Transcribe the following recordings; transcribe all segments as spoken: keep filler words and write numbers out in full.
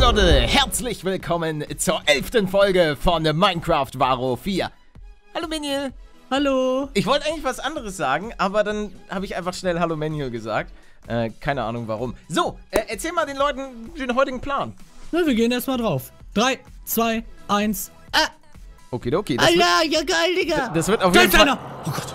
Leute, herzlich willkommen zur elften Folge von Minecraft Varo vier. Hallo Manuel. Hallo. Ich wollte eigentlich was anderes sagen, aber dann habe ich einfach schnell Hallo Manuel gesagt. Äh, keine Ahnung warum. So, äh, erzähl mal den Leuten den heutigen Plan. Na, wir gehen erstmal drauf. drei, zwei, eins, ah! Okay, okay. Das Alter, ja geil, Digga. Das wird auf Da jeden ist Fall... einer. Oh Gott.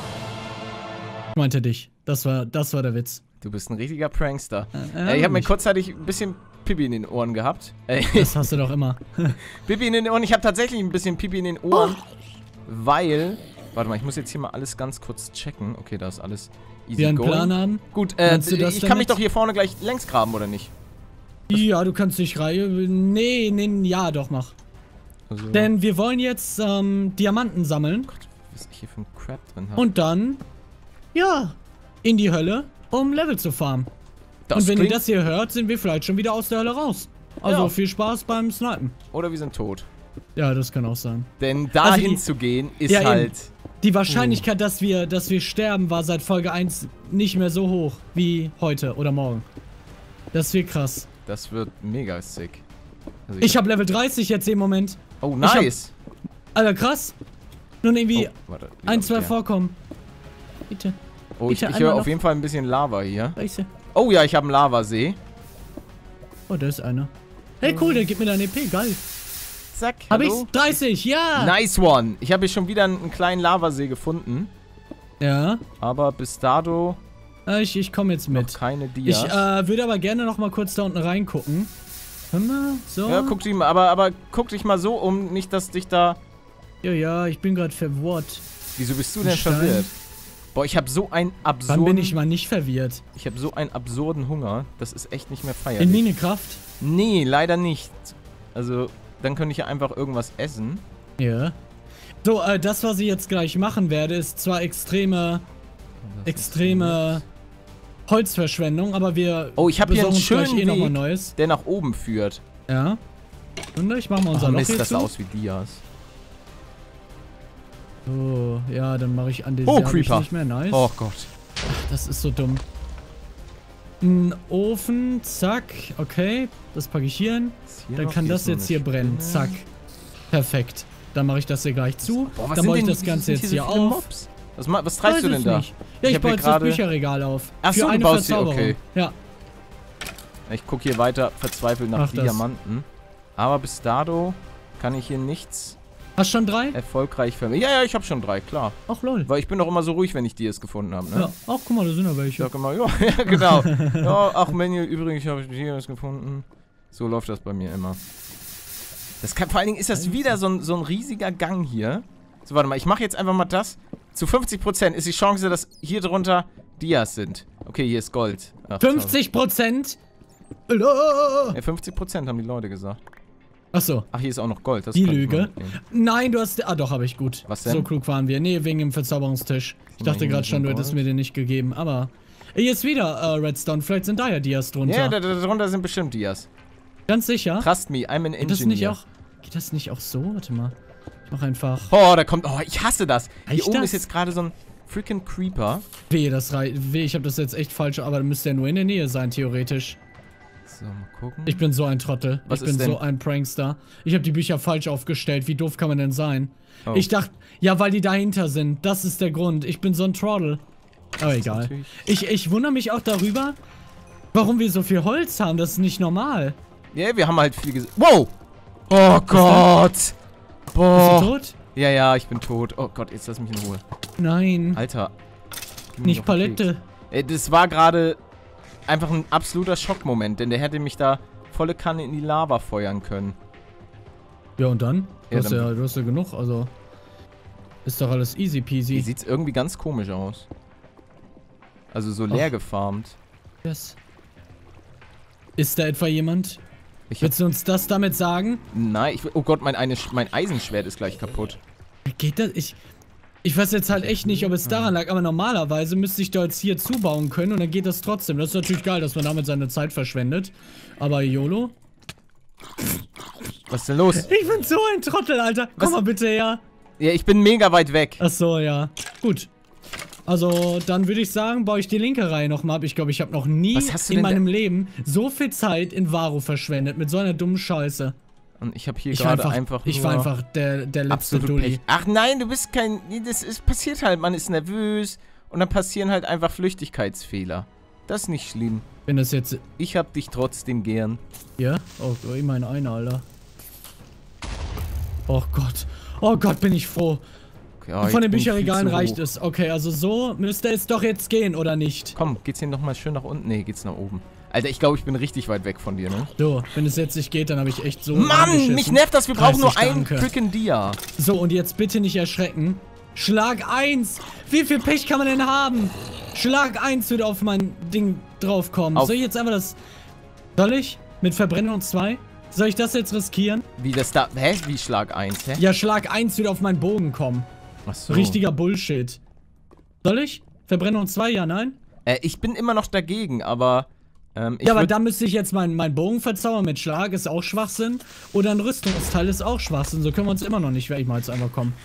Ich meinte dich. Das war, das war der Witz. Du bist ein richtiger Prankster. Äh, äh, ich habe mir nicht. kurzzeitig ein bisschen Pipi in den Ohren gehabt. Äh, Das hast du doch immer. Pipi in den Ohren. Ich habe tatsächlich ein bisschen Pipi in den Ohren, weil... Warte mal, ich muss jetzt hier mal alles ganz kurz checken. Okay, da ist alles easy Wir einen going. Plan haben. Gut, äh, Meinst du das ich kann damit? mich doch hier vorne gleich längs graben, oder nicht? Ja, du kannst dich rein. Nee, nee, ja, doch, mach. Also, Denn wir wollen jetzt ähm, Diamanten sammeln. Gott, was ich hier für ein Crap drin habe. Und dann, ja, in die Hölle, um Level zu farmen. Das Und wenn ihr klingt- das hier hört, sind wir vielleicht schon wieder aus der Hölle raus. Also Ja. viel Spaß beim Snipen. Oder wir sind tot. Ja, das kann auch sein. Denn dahin Also die- zu gehen, ist Ja, eben. halt... Die Wahrscheinlichkeit, dass wir, dass wir sterben, war seit Folge eins nicht mehr so hoch wie heute oder morgen. Das wird krass. Das wird mega sick. Also Ich habe Level dreißig jetzt im Moment. Oh, ich hab- nice. Alter, krass. Nun irgendwie Oh, warte, wie ein, läuft zwei der? vorkommen. Bitte. Oh, ich, bitte ich höre einmal auf noch. jeden Fall ein bisschen Lava hier. Weiße. Oh ja, ich habe einen Lavasee. Oh, da ist einer. Hey, cool, der gibt mir dein E P. Geil. Zack, Hab hallo. ich's? dreißig, ja. Nice one. Ich habe hier schon wieder einen, einen kleinen Lavasee gefunden. Ja. Aber bis dato Äh, Ich, ich komme jetzt noch mit. keine Ich Dias. äh, würde aber gerne noch mal kurz da unten reingucken. Hör mal, so. Ja, guck dich mal, aber, aber guck dich mal so um, nicht, dass dich da... Ja, ja, ich bin gerade verwirrt. Wieso bist du Ein denn Stein. verwirrt? Boah, ich habe so einen absurden... Wann bin ich mal nicht verwirrt? Ich habe so einen absurden Hunger. Das ist echt nicht mehr In feierlich. Minecraft? Nee, leider nicht. Also, dann könnte ich ja einfach irgendwas essen. Ja. So, äh, das, was ich jetzt gleich machen werde, ist zwar extreme, Das extreme Holzverschwendung, aber wir Oh, ich hab hier besorgen einen uns gleich schönen eh nochmal Weg. Neues. ist, der nach oben führt. Ja. Und ich mach mal unser Oh, Loch Mist, hier das zu. sah aus wie Dias. So, ja, dann mache ich an den Oh, Serbisch Creeper. nicht mehr. Nice. Oh Gott. Das ist so dumm. Ein Ofen, zack. Okay, das packe ich hier hin. Ist hier Dann noch- kann hier das ist noch jetzt eine hier brennen. Spinne. Zack. Perfekt. Dann mache ich das hier gleich zu. Boah, was Dann sind baue ich denn- das wieso Ganze sind jetzt hier hier so viele auf. Mobs? Was, ma- was treibst Weiß du denn es da? nicht. Ja, ich, hab baue hier jetzt das gerade- Bücherregal auf. Ach Für so, du eine baust hier, Verzauberung. okay. Ja. Ich gucke hier weiter verzweifelt nach Mach das. Diamanten. Aber bis dato kann ich hier nichts Hast schon drei? erfolgreich vermitteln. Ja, ja, ich habe schon drei, klar. Ach lol. Weil ich bin doch immer so ruhig, wenn ich Dias gefunden habe, ne? Ja. Ach, guck mal, da sind ja Ich welche. sag immer, ja, ja, genau. Ja, ach, Menü, übrigens habe ich Dias gefunden. So läuft das bei mir immer. Das kann, vor allen Dingen ist das wieder so ein, so ein riesiger Gang hier. So, warte mal, ich mache jetzt einfach mal das. Zu fünfzig Prozent ist die Chance, dass hier drunter Dias sind. Okay, hier ist Gold. Ach, fünfzig Prozent? Ja, fünfzig Prozent haben die Leute gesagt. Achso. Ach, hier ist auch noch Gold. Das Die könnte ich mal Lüge. mitnehmen. Nein, du hast... Ah, doch, habe ich gut. Was denn? So klug waren wir. Nee, wegen dem Verzauberungstisch. Ich dachte Immerhin gerade schon, du Gold. hättest mir den nicht gegeben, aber... Hier ist wieder äh, Redstone. Vielleicht sind da ja Dias drunter. Ja, da, da, darunter sind bestimmt Dias. Ganz sicher. Trust me, I'm an Geht das nicht engineer. auch... Geht das nicht auch so? Warte mal. Ich mach einfach... Oh, da kommt... Oh, ich hasse das. Hier Echt oben das? ist jetzt gerade so ein freaking Creeper. Wehe, das rei... Wehe, ich habe das jetzt echt falsch... Aber dann müsste er nur in der Nähe sein, theoretisch. So, mal gucken. Ich bin so ein Trottel. Was ich bin ist denn? so ein Prankster. Ich habe die Bücher falsch aufgestellt. Wie doof kann man denn sein? Oh. Ich dachte... Ja, weil die dahinter sind. Das ist der Grund. Ich bin so ein Trottel. Aber egal. natürlich- Ich, ich wundere mich auch darüber, warum wir so viel Holz haben. Das ist nicht normal. Ja, wir haben halt viel gesehen. Wow! Oh Gott! Bist Boah! du tot? Ja, ja, ich bin tot. Oh Gott, jetzt lass mich in Ruhe. Nein. Alter. Geh mir Nicht auf den Palette. Keks. Äh, Das war gerade einfach ein absoluter Schockmoment, denn der hätte mich da volle Kanne in die Lava feuern können. Ja, und dann? Du, Ja, hast, dann- ja, du hast ja genug, also... Ist doch alles easy Hier peasy. sieht's irgendwie ganz komisch aus. Also so leer gefarmt. Yes. Ist da etwa jemand? Ich hab, Willst du uns das damit sagen? nein, ich, oh Gott, mein, eine, Sch- mein Eisenschwert ist gleich kaputt. Geht das? Ich... Ich weiß jetzt halt echt nicht, ob es daran lag, aber normalerweise müsste ich da jetzt hier zubauen können und dann geht das trotzdem. Das ist natürlich geil, dass man damit seine Zeit verschwendet. Aber YOLO? Was ist denn los? Ich bin so ein Trottel, Alter. Komm Was? mal bitte her. Ja, ich bin mega weit weg. Ach so, ja. Gut. Also, dann würde ich sagen, baue ich die linke Reihe nochmal ab. Ich glaube, ich habe noch nie in meinem Leben so viel Zeit in Varo verschwendet. Mit so einer dummen Scheiße. Und ich habe hier gerade einfach, einfach Ich war einfach der, der letzte Dulli. Ach nein, du bist kein... Das ist, passiert halt, man ist nervös. Und dann passieren halt einfach Flüchtigkeitsfehler. Das ist nicht schlimm. Wenn das jetzt... Ich hab dich trotzdem gern. Ja? Oh, ich meine eine, Alter. Oh Gott. Oh Gott, bin ich froh. Ja, von den Bücherregalen reicht es. Okay, also so müsste es doch jetzt gehen, oder nicht? Komm, geht's hier nochmal schön nach unten? Nee, geht's nach oben. Alter, ich glaube, ich bin richtig weit weg von dir, ne? So, wenn es jetzt nicht geht, dann habe ich echt so... Mann, mich nervt das, wir brauchen nur einen freaking Dia. So, und jetzt bitte nicht erschrecken. Schlag eins! Wie viel Pech kann man denn haben? Schlag eins würde auf mein Ding draufkommen. Auf Soll ich jetzt einfach das... Soll ich? Mit Verbrennung zwei? Soll ich das jetzt riskieren? Wie das da... Hä? Wie Schlag eins, hä? Ja, Schlag eins würde auf meinen Bogen kommen. Ach so. Richtiger Bullshit. Soll ich? Verbrennung zwei, ja, nein? Äh, ich bin immer noch dagegen, aber... Ähm, ich ja, aber da müsste ich jetzt meinen mein Bogen verzaubern mit Schlag, ist auch Schwachsinn. Oder ein Rüstungsteil ist auch Schwachsinn. So können wir uns immer noch nicht, werde ich mal jetzt einfach kommen.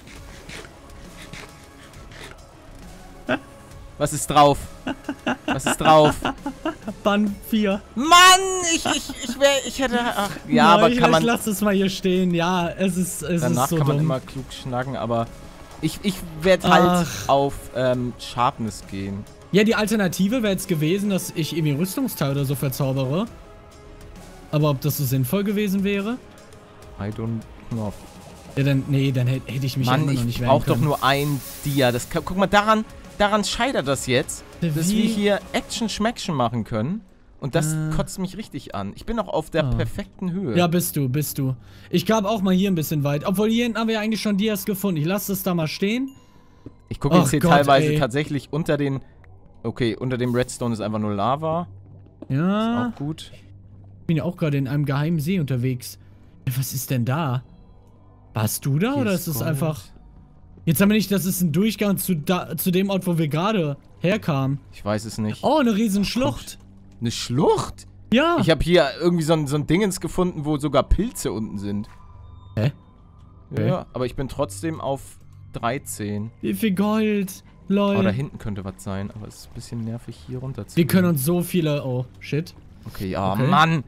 Was ist drauf? Was ist drauf? Bann vier. Mann, ich, ich, ich wäre, ich hätte, ach, ja, Nein, aber ich, kann man... Ich lass es mal hier stehen, ja, es ist, es Danach ist so kann man dumm. immer klug schnacken, aber ich, ich werde halt ach. auf ähm, Sharpness gehen. Ja, die Alternative wäre jetzt gewesen, dass ich irgendwie Rüstungsteil oder so verzaubere. Aber ob das so sinnvoll gewesen wäre? I don't know. Ja, dann, nee, dann hätte hätt ich mich Mann, immer noch nicht ich brauch doch nur ein Dia. Das kann, guck mal, daran, daran scheitert das jetzt, Wie? dass wir hier Action-Schmaction machen können. Und das äh. kotzt mich richtig an. Ich bin auch auf der oh. perfekten Höhe. Ja, bist du, bist du. Ich gab auch mal hier ein bisschen weit. Obwohl, hier hinten haben wir ja eigentlich schon Dias gefunden. Ich lasse das da mal stehen. Ich gucke jetzt hier Gott, teilweise ey. tatsächlich unter den... Okay, unter dem Redstone ist einfach nur Lava. Ja. Ist auch gut. Ich bin ja auch gerade in einem geheimen See unterwegs. Was ist denn da? Warst du da, hier oder ist es einfach... Jetzt haben wir nicht, das ist ein Durchgang zu, da, zu dem Ort, wo wir gerade herkamen. Ich weiß es nicht. Oh, eine riesen Schlucht. Eine Schlucht? Ja. Ich habe hier irgendwie so ein, so ein Dingens gefunden, wo sogar Pilze unten sind. Hä? Ja, okay. Aber ich bin trotzdem auf dreizehn. Wie viel Gold? Lol. Oh, da hinten könnte was sein, aber es ist ein bisschen nervig, hier runter zu Wir gehen. können uns so viele... Oh, shit. Okay, ja, okay. Mann.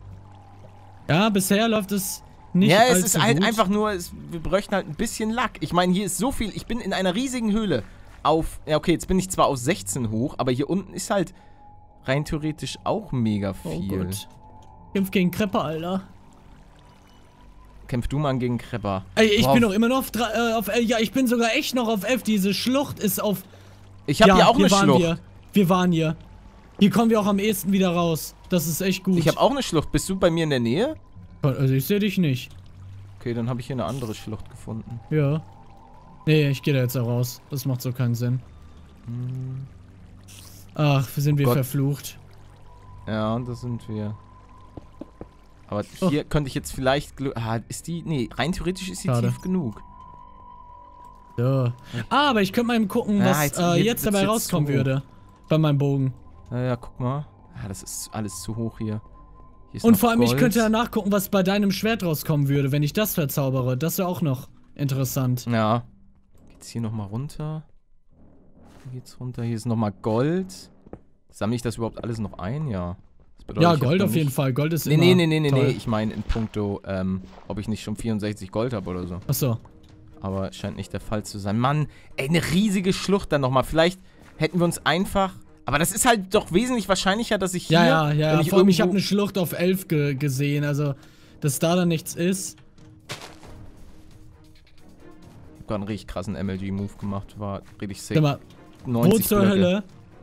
Ja, bisher läuft es nicht Ja, es ist halt gut. einfach nur... Es, wir bräuchten halt ein bisschen Lack. Ich meine, hier ist so viel... Ich bin in einer riesigen Höhle auf... Ja, okay, jetzt bin ich zwar auf sechzehn hoch, aber hier unten ist halt rein theoretisch auch mega viel. Oh Gott. Kämpf gegen Krepper, Alter. Kämpf du mal gegen Krepper. Ey, ich wow. bin noch immer noch auf, äh, auf elf. Ja, ich bin sogar echt noch auf elf. Diese Schlucht ist auf... Ich hab ja, hier auch eine Schlucht. Hier. Wir waren hier. Hier kommen wir auch am ehesten wieder raus. Das ist echt gut. Ich habe auch eine Schlucht. Bist du bei mir in der Nähe? Also ich sehe dich nicht. Okay, dann habe ich hier eine andere Schlucht gefunden. Ja. Nee, ich gehe da jetzt auch raus. Das macht so keinen Sinn. Hm. Ach, sind wir Gott. verflucht. Ja, das sind wir. Aber hier oh. könnte ich jetzt vielleicht... Ah, ist die... Nee, rein theoretisch ist sie Schade. tief genug. So. Ah, aber ich könnte mal eben gucken, was ja, jetzt, äh, jetzt, jetzt dabei jetzt rauskommen würde. Bei meinem Bogen. Ja, ja, guck mal. Ah, das ist alles zu hoch hier. hier Und vor allem, Gold. ich könnte ja nachgucken, was bei deinem Schwert rauskommen würde, wenn ich das verzaubere. Das wäre auch noch interessant. Ja. Geht's hier nochmal runter? Hier geht's runter. Hier ist nochmal Gold. Sammle ich das überhaupt alles noch ein? Ja. Bedeutet, ja, Gold auf jeden Fall. Gold ist nee, immer Nee, nee, nee, nee, toll. nee. Ich meine in puncto, ähm, ob ich nicht schon vierundsechzig Gold habe oder so. Achso. Aber scheint nicht der Fall zu sein. Mann, ey, eine riesige Schlucht dann nochmal. Vielleicht hätten wir uns einfach... Aber das ist halt doch wesentlich wahrscheinlicher, dass ich hier... Ja, ja, ja. Ich Vor allem, ich habe eine Schlucht auf elf ge gesehen. Also, dass da dann nichts ist. Ich hab gerade einen richtig krassen M L G-Move gemacht. War richtig sick. Sag mal, wo zur Blöcke. Hölle?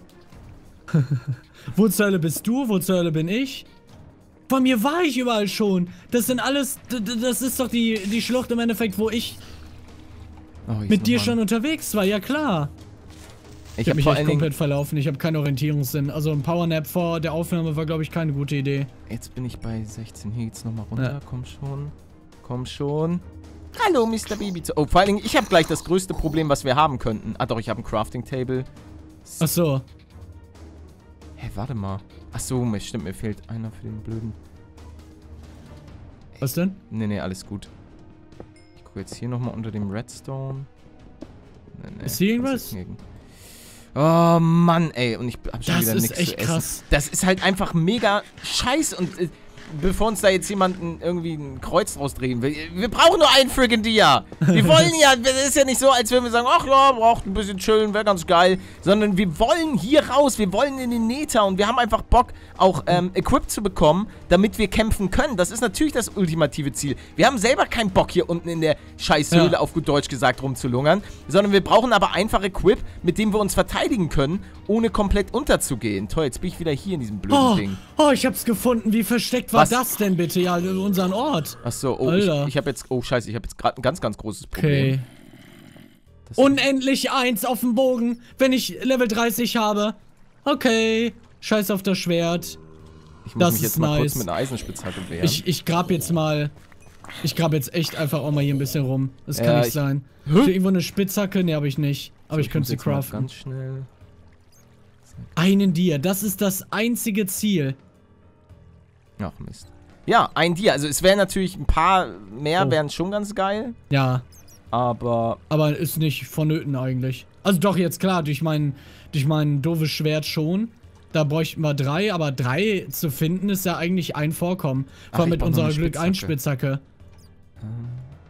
Wo zur Hölle bist du? Wo zur Hölle bin ich? Von mir war ich überall schon. Das sind alles... Das ist doch die, die Schlucht im Endeffekt, wo ich... Oh, mit dir schon unterwegs war, ja klar. Ich, ich habe mich echt komplett verlaufen, ich habe keinen Orientierungssinn. Also ein Powernap vor der Aufnahme war, glaube ich, keine gute Idee. Jetzt bin ich bei sechzehn, hier geht's nochmal runter, ja. Komm schon. Komm schon. Hallo, Mister Baby. Oh, vor allen Dingen, ich habe gleich das größte Problem, was wir haben könnten. Ah doch, ich habe ein Crafting-Table. Ach so. Hä, warte mal. Ach so, mir stimmt, mir fehlt einer für den blöden... Was denn? Nee, nee, alles gut. Ich gucke jetzt hier nochmal unter dem Redstone. Nee, nee, ist hier irgendwas? Oh Mann, ey. Und ich hab schon das wieder ist nichts echt zu essen. krass. Das ist halt einfach mega scheiße. Und äh, bevor uns da jetzt jemand irgendwie ein Kreuz draus drehen will, wir brauchen nur einen friggin' Dia. Wir wollen ja, es ist ja nicht so, als würden wir sagen, ach ja, braucht ein bisschen chillen, wäre ganz geil. Sondern wir wollen hier raus, wir wollen in den Nether und wir haben einfach Bock, auch ähm, Equip zu bekommen, damit wir kämpfen können. Das ist natürlich das ultimative Ziel. Wir haben selber keinen Bock, hier unten in der Scheißhöhle, ja. auf gut Deutsch gesagt, rumzulungern. Sondern wir brauchen aber einfach Equip, mit dem wir uns verteidigen können, ohne komplett unterzugehen. Toll, jetzt bin ich wieder hier in diesem blöden oh, Ding. Oh, ich hab's gefunden. Wie versteckt war Was? das denn bitte? Ja, unseren Ort. Achso, oh, Alter. ich, ich habe jetzt, oh scheiße, ich habe jetzt gerade ein ganz, ganz großes Problem. Okay. Das Unendlich eins auf dem Bogen, wenn ich Level dreißig habe. Okay, scheiß auf das Schwert. Ich muss das mich jetzt ist mal nice. kurz mit einer Eisenspitzhacke wehren. Ich, ich grab jetzt mal, ich grab jetzt echt einfach auch mal hier ein bisschen rum. Das kann Ja, nicht ich- sein. Hä? Hab ich irgendwo eine Spitzhacke? Ne, habe ich nicht. Aber So, ich könnte muss sie jetzt mal craften. Ganz schnell. Einen Dia, das ist das einzige Ziel. Ach Mist. Ja, ein Dia. Also es wären natürlich ein paar mehr, Oh. wären schon ganz geil. Ja, Aber aber ist nicht vonnöten eigentlich. Also doch, jetzt klar, durch mein, durch mein doofes Schwert schon. Da bräuchten wir drei, aber drei zu finden ist ja eigentlich ein Vorkommen. Ach, Vor allem ich mit brauch noch unserer eine Glück ein Spitzhacke. Ähm,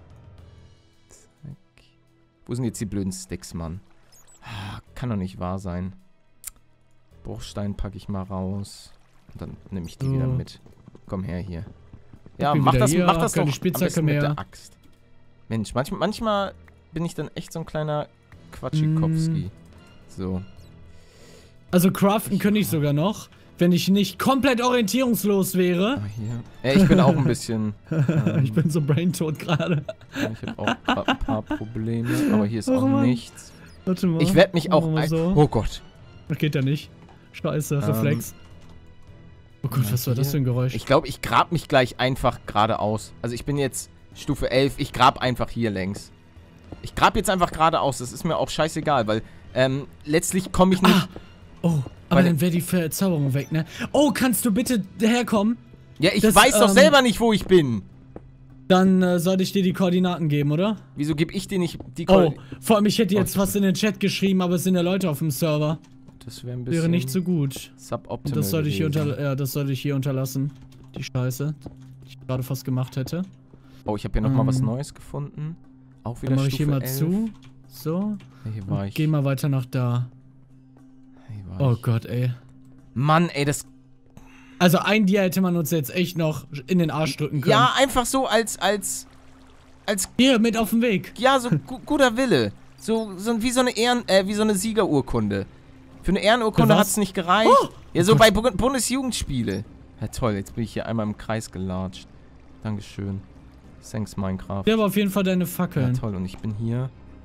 zack. Wo sind jetzt die blöden Sticks, Mann? Ah, kann doch nicht wahr sein. Bruchstein packe ich mal raus. Und dann nehme ich die So. wieder mit. Komm her hier. Ja, bin mach wieder das, hier, mach hab das keine doch am Spitzhacke besten mit mehr. der Axt. Mensch, manchmal, manchmal bin ich dann echt so ein kleiner Quatschikowski. Mm. So. Also craften könnte ich sogar noch, wenn ich nicht komplett orientierungslos wäre. Ah, hier. Ja, ich bin auch ein bisschen... Ähm, Ich bin so braintot gerade. ja, ich habe auch grad ein paar Probleme. Aber hier ist Oh auch Mann. nichts. Warte mal. Ich werde mich auch... Machen wir Ein so. oh Gott. Das geht ja nicht. Scheiße, Ähm, Reflex. Oh Gott, na, was war das hier. für ein Geräusch? Ich glaube, ich grab mich gleich einfach geradeaus. Also ich bin jetzt Stufe elf. Ich grab einfach hier längs. Ich grab jetzt einfach geradeaus. Das ist mir auch scheißegal, weil ähm, letztlich komme ich nicht... Ah! Oh, aber Weil- dann wäre die Verzauberung weg, ne? Oh, kannst du bitte herkommen? Ja, ich das, weiß doch ähm, selber nicht, wo ich bin. Dann äh, sollte ich dir die Koordinaten geben, oder? Wieso gebe ich dir nicht die Oh, Ko vor allem, ich hätte jetzt Oh. was in den Chat geschrieben, aber es sind ja Leute auf dem Server. Das wäre ein bisschen... Wäre nicht so gut. suboptimal Das sollte ich hier gewesen. unter, ja, das sollte ich hier unterlassen. Die Scheiße, die ich gerade fast gemacht hätte. Oh, ich habe hier nochmal was Ähm, Neues gefunden. Auch wieder Dann mache ich Stufe hier mal elf. zu. So. Ja, hier war Und ich. geh mal weiter nach da. Hier war Oh ich. Gott, ey. Mann, ey, das... Also ein Dia hätte man uns jetzt echt noch in den Arsch drücken können. Ja, einfach so als... als... als... Hier, mit auf dem Weg. Ja, so gu guter Wille. So, so wie so eine Ehren... äh, wie so eine Siegerurkunde. Für eine Ehrenurkunde Für was? hat es nicht gereicht. Oh! Ja, so Oh bei Bu Bundesjugendspiele. Ja, toll, jetzt bin ich hier einmal im Kreis gelatscht. Dankeschön. Thanks, Minecraft. Wir haben auf jeden Fall deine Ja, Fackeln. toll, und ich bin hier.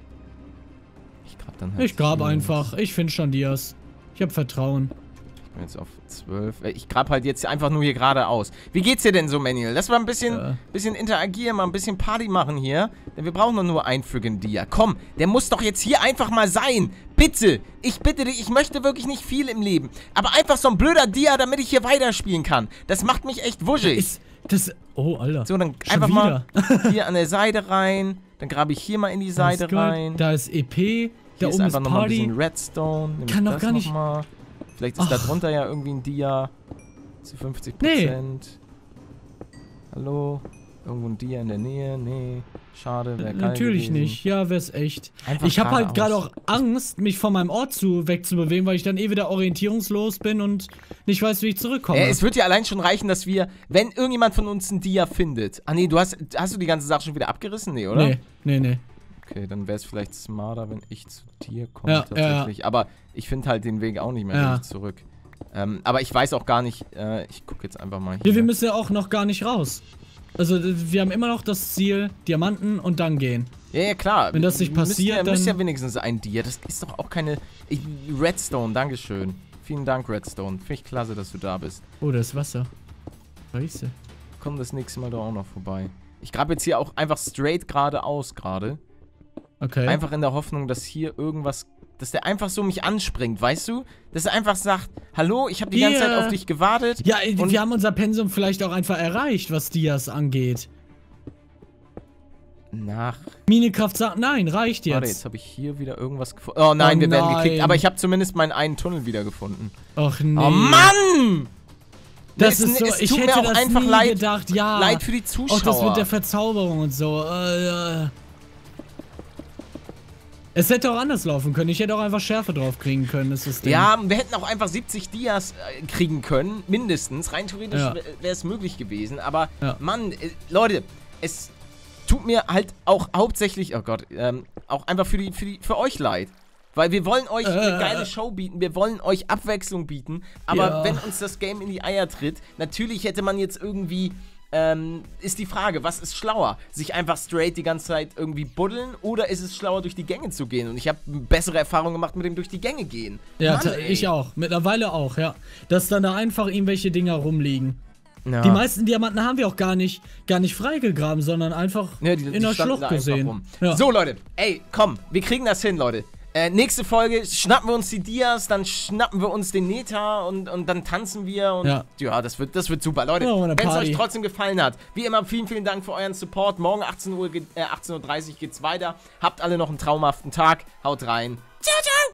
Ich grab dann halt... Ich grab hier. einfach. Ich finde schon Dias. Ich habe Vertrauen. Ich bin jetzt auf zwölf. Äh, Ich grab halt jetzt einfach nur hier geradeaus. Wie geht's dir denn so, Manuel? Lass mal ein bisschen, Ja. bisschen interagieren, mal ein bisschen Party machen hier. Denn wir brauchen doch nur einen friggin' Dia. Komm, der muss doch jetzt hier einfach mal sein. Bitte. Ich bitte dich, ich möchte wirklich nicht viel im Leben. Aber einfach so ein blöder Dia, damit ich hier weiterspielen kann. Das macht mich echt wuschig. Ist das... Oh, Alter. So, dann Schon einfach wieder. mal hier an der Seite rein. Dann grabe ich hier mal in die Da Seite ist Gold, rein. Da ist E P. Da Hier ist oben ist einfach nochmal ein Party. bisschen Redstone. Nehm Kann ich doch das gar nicht- noch mal. Vielleicht ist da Ach. drunter ja irgendwie ein Dia zu fünfzig Nee. Prozent. Hallo? Irgendwo ein Dia in der Nähe? Nee. Schade, wäre geil Natürlich gewesen. nicht. Ja, wär's echt. Einfach Ich habe halt gerade geradeaus. auch Angst, mich von meinem Ort zu wegzubewegen, weil ich dann eh wieder orientierungslos bin und nicht weiß, wie ich zurückkomme. Äh, es wird ja allein schon reichen, dass wir, wenn irgendjemand von uns ein Dia findet. Ah nee, du hast, hast du die ganze Sache schon wieder abgerissen? Nee, oder? Nee, nee, nee. Okay, dann wäre es vielleicht smarter, wenn ich zu dir komme Ja, tatsächlich. Aber ich finde halt den Weg auch nicht mehr Ja. richtig zurück. Ähm, aber ich weiß auch gar nicht, äh, ich gucke jetzt einfach mal Ja, hier. wir müssen ja auch noch gar nicht raus. Also, wir haben immer noch das Ziel, Diamanten und dann gehen. Ja, ja, klar. Wenn das nicht Müsst passiert, ja, dann- müsst ja wenigstens ein Dia. Das ist doch auch keine... Ich, Redstone, dankeschön. Vielen Dank, Redstone. Finde ich klasse, dass du da bist. Oh, da ist Wasser. Scheiße. Komm das nächste Mal doch auch noch vorbei. Ich grabe jetzt hier auch einfach straight geradeaus gerade. Okay. Einfach in der Hoffnung, dass hier irgendwas... Dass der einfach so mich anspringt, weißt du? Dass er einfach sagt, hallo, ich habe die ganze Hier. Zeit auf dich gewartet. Ja, und wir haben unser Pensum vielleicht auch einfach erreicht, was Dias angeht. nach... Minecraft sagt, nein, reicht jetzt. Warte, jetzt habe ich hier wieder irgendwas gefunden. Oh nein, oh, wir werden nein. gekickt. Aber ich habe zumindest meinen einen Tunnel wieder gefunden. Ach nee. Oh Mann! Das es, ist so, es ich tut hätte mir auch das einfach nie leid, gedacht, ja. leid für die Zuschauer. Auch das mit der Verzauberung und so. Äh, äh. Es hätte auch anders laufen können. Ich hätte auch einfach Schärfe drauf kriegen können. Das ist das Ding. Ja, wir hätten auch einfach siebzig Dias äh, kriegen können, mindestens. Rein theoretisch Ja. wäre es möglich gewesen. Aber, Ja. Mann, äh, Leute, es tut mir halt auch hauptsächlich, oh Gott, ähm, auch einfach für, die, für, die, für euch leid. Weil wir wollen euch äh. eine geile Show bieten, wir wollen euch Abwechslung bieten. Aber Ja. wenn uns das Game in die Eier tritt, natürlich hätte man jetzt irgendwie... Ähm, ist die Frage, was ist schlauer? Sich einfach straight die ganze Zeit irgendwie buddeln oder ist es schlauer, durch die Gänge zu gehen? Und ich habe bessere Erfahrungen gemacht mit dem durch die Gänge gehen. Ja, Mann, ich auch. Mittlerweile auch, ja. Dass dann da einfach irgendwelche Dinger rumliegen. Ja. Die meisten Diamanten haben wir auch gar nicht, gar nicht freigegraben, sondern einfach ja, die, in die der standen Schlucht da einfach gesehen. rum. Ja. So, Leute, ey, komm, wir kriegen das hin, Leute. Äh, nächste Folge schnappen wir uns die Dias, dann schnappen wir uns den Neta und, und dann tanzen wir und ja, ja das, wird, das wird super. Leute, oh, wenn es euch trotzdem gefallen hat, wie immer, vielen, vielen Dank für euren Support. Morgen achtzehn Uhr, äh, achtzehn Uhr dreißig geht's weiter. Habt alle noch einen traumhaften Tag. Haut rein. Ciao, ciao.